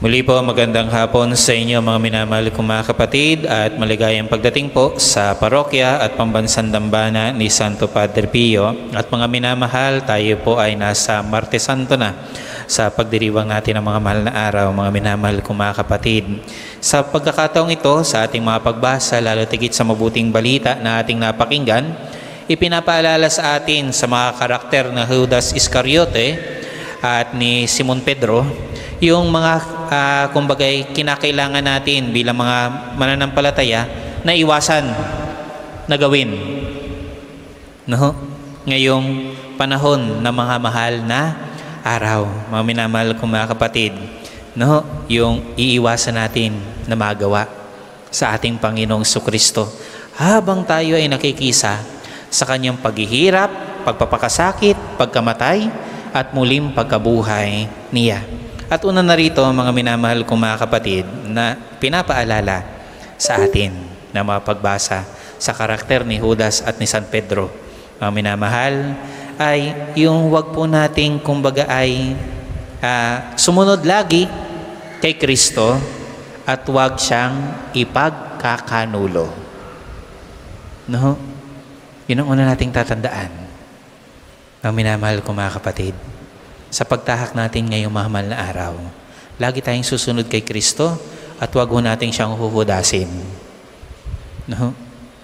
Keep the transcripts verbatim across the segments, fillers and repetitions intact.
Muli po, magandang hapon sa inyo mga minamahal kong mga kapatid at maligayang pagdating po sa parokya at pambansang dambana ni Santo Padre Pio. At mga minamahal, tayo po ay nasa Martes Santo na sa pagdiriwang natin ng mga mahal na araw, mga minamahal kong mga kapatid. Sa pagkakataong ito, sa ating mga pagbasa, lalo tigit sa mabuting balita na ating napakinggan, ipinapaalala sa atin sa mga karakter na Judas Iscariote at ni Simon Pedro, yung mga uh, kumbagay kinakailangan natin bilang mga mananampalataya na iwasan na gawin. No? Ngayong panahon na mga mahal na araw, mga minamahal kong mga kapatid, no? Yung iiwasan natin na magawa sa ating Panginoong Jesucristo habang tayo ay nakikisa sa kanyang paghihirap, pagpapakasakit, pagkamatay, at muling pagkabuhay niya. At una na rito, mga minamahal kong mga kapatid, na pinapaalala sa atin na mapagbasa sa karakter ni Judas at ni San Pedro. Mga minamahal, ay yung wag po nating kumbaga ay uh, sumunod lagi kay Kristo at wag siyang ipagkakanulo. No? Yun ang una nating tatandaan. Mga minamahal kong mga kapatid, sa pagtahak natin ngayong mahal na araw, lagi tayong susunod kay Kristo at wag ho natin siyang huhudasin. No?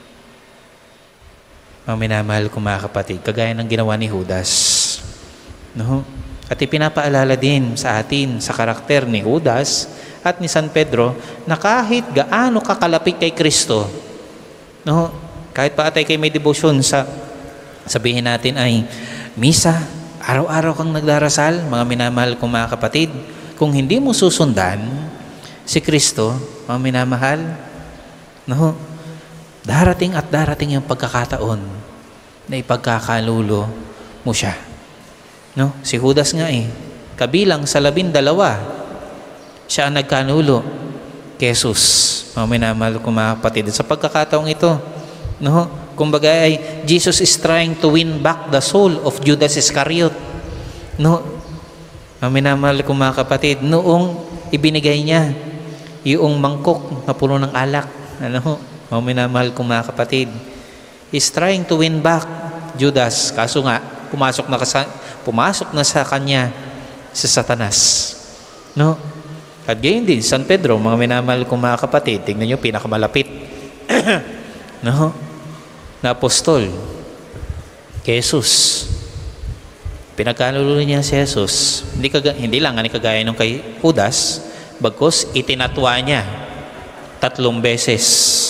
Mga minamahal kong mga kapatid, kagaya ng ginawa ni Judas. No? At ipinapaalala din sa atin sa karakter ni Judas at ni San Pedro na kahit gaano kakalapit kay Kristo, no? Kahit pa atay kayo may devotion sa sabihin natin ay misa, araw-araw kang nagdarasal, mga minamahal kong mga kapatid, kung hindi mo susundan si Kristo, mga minamahal, no, darating at darating yung pagkakataon na ipagkakalulo mo siya. No? Si Judas nga eh, kabilang sa labindalawa, siya ang nagkanulo kay Jesus, mga minamahal kong mga kapatid. Sa pagkakataong ito, no, kumbaga ay Jesus is trying to win back the soul of Judas Iscariot. No, mga minamahal kong mga kapatid, noong ibinigay niya yung mangkok na puno ng alak, ano, mga minamahal kong mga kapatid, is trying to win back Judas. Kaso nga, pumasok na, kasa, pumasok na sa kanya si Satanas. No? At gayon din, San Pedro, mga minamahal kong mga kapatid, tingnan nyo, pinakamalapit. No? Na apostol kay Jesus. Pinagkanulo niya si Jesus. Hindi, kaga, hindi lang nga kagaya nung kay Judas, bagkus itinatwa niya tatlong beses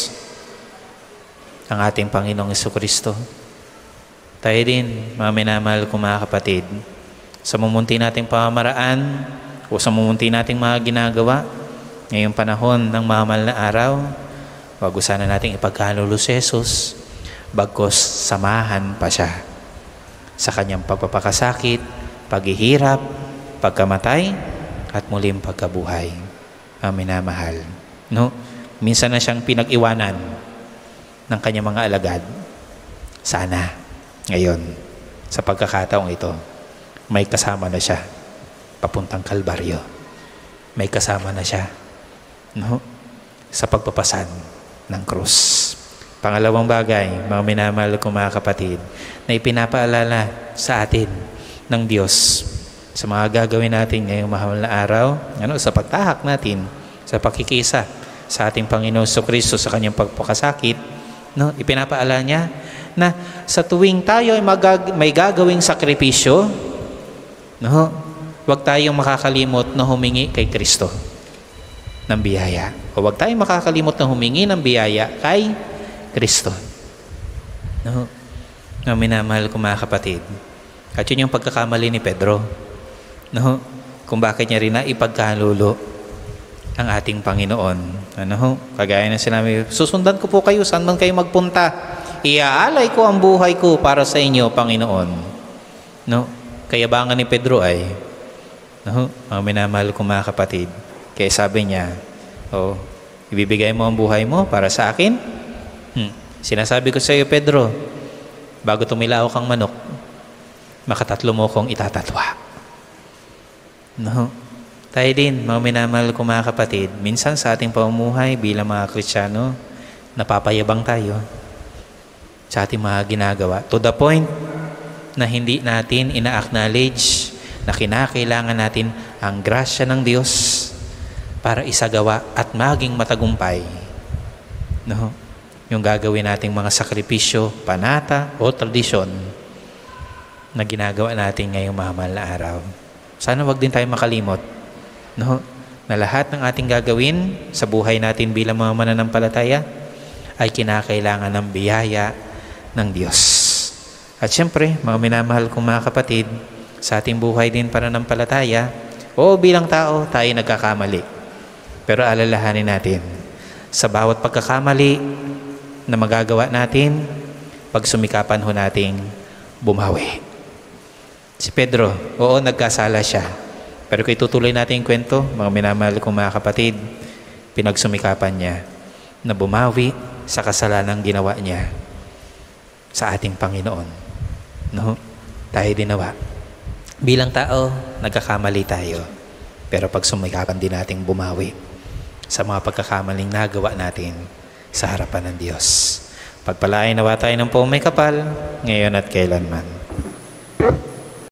ang ating Panginoong Jesucristo. Tayo din, mga minamahal kong mga kapatid, sa mumunti nating pamamaraan o sa mumunti nating mga ginagawa ngayong panahon ng mahal na araw, wag sana nating ipagkanulo si Jesus, bagkos samahan pa siya sa kanyang pagpapakasakit, paghihirap, pagkamatay, at muling pagkabuhay. Ang minamahal. No? Minsan na siyang pinag-iwanan ng kanyang mga alagad. Sana, ngayon, sa pagkakataong ito, may kasama na siya papuntang Kalbaryo. May kasama na siya, no, sa pagpapasan ng krus. Pangalawang bagay, mga minamahal kong mga kapatid, na ipinapaalala sa atin ng Diyos sa mga gagawin natin ngayong mahal na araw, ano, sa pagtahak natin, sa pakikisa sa ating Panginoon Jesucristo sa kanyang pagpapakasakit, no, ipinapaalala niya na sa tuwing tayo ay magag- may gagawing sakripisyo, no, huwag tayong makakalimot na humingi kay Kristo ng biyaya. O huwag tayong makakalimot na humingi ng biyaya kay Kristo. No? No, minamahal ko mga kapatid. At yun yung pagkakamali ni Pedro. No? Kung bakit niya rin na ipagkalulo ang ating Panginoon. Ano? Kagaya na sinabi, susundan ko po kayo saan man kayo magpunta. Iaalay ko ang buhay ko para sa inyo, Panginoon. No? Kayabangan ni Pedro ay, no, mga minamahal ko mga kapatid, kaya sabi niya, oh, ibibigay mo ang buhay mo para sa akin? Hmm. Sinasabi ko sa iyo, Pedro, bago tumilaw kang manok, makatatlo mo kong itatatwa. No? Tayo din, mga minamahal ko mga kapatid, minsan sa ating pamumuhay bilang mga Kristiyano, napapayabang tayo sa ating mga ginagawa. To the point na hindi natin ina-acknowledge na kinakailangan natin ang grasya ng Diyos para isagawa at maging matagumpay. No? Yung gagawin nating mga sakripisyo, panata o tradisyon na ginagawa natin ngayong mahal na araw. Sana wag din tayo makalimot, no? Na lahat ng ating gagawin sa buhay natin bilang mga mananampalataya ay kinakailangan ng biyaya ng Diyos. At syempre, mga minamahal kong mga kapatid, sa ating buhay din pananampalataya, o bilang tao, tayo nagkakamali. Pero alalahanin natin, sa bawat pagkakamali na magagawa natin, pagsumikapan ho nating bumawi. Si Pedro, oo, nagkasala siya. Pero kung itutuloy natin yung kwento, mga minamahal kong mga kapatid, pinagsumikapan niya na bumawi sa kasalanang ginawa niya sa ating Panginoon. No? Tayo dinawa. Bilang tao, nagkakamali tayo. Pero pagsumikapan din nating bumawi sa mga pagkakamaling nagawa natin sa harapan ng Diyos. Pagpalain nawa tayo ng pong may kapal, ngayon at kailanman.